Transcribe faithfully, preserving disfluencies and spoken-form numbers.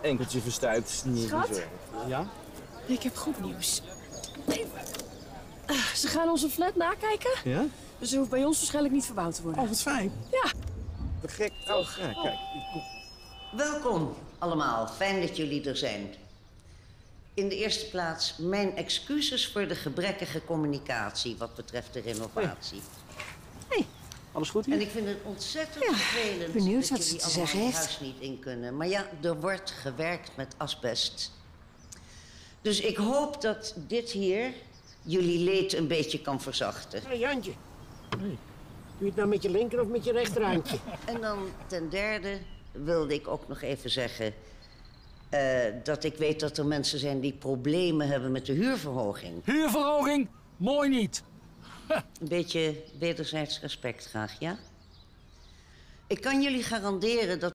enkeltje verstuikt. Niet Schat? zo. Ja? Ik heb goed nieuws. Uh, ze gaan onze flat nakijken. Ja? Dus ze hoeft bij ons waarschijnlijk niet verbouwd te worden. Oh, wat fijn. Ja. Te gek. Oh, ja, kijk. Welkom allemaal, fijn dat jullie er zijn. In de eerste plaats mijn excuses voor de gebrekkige communicatie wat betreft de renovatie. Hey. Alles goed hier? En ik vind het ontzettend Ja, vervelend benieuwd dat wat ze jullie te allemaal zeggen het heeft. huis niet in kunnen. Maar ja, er wordt gewerkt met asbest. Dus ik hoop dat dit hier jullie leed een beetje kan verzachten. Hé, hey, Jantje. Hey. Doe je het nou met je linker of met je rechterhandje? En dan ten derde wilde ik ook nog even zeggen... Uh, dat ik weet dat er mensen zijn die problemen hebben met de huurverhoging. Huurverhoging? Mooi niet. Een beetje wederzijds respect graag, ja? Ik kan jullie garanderen dat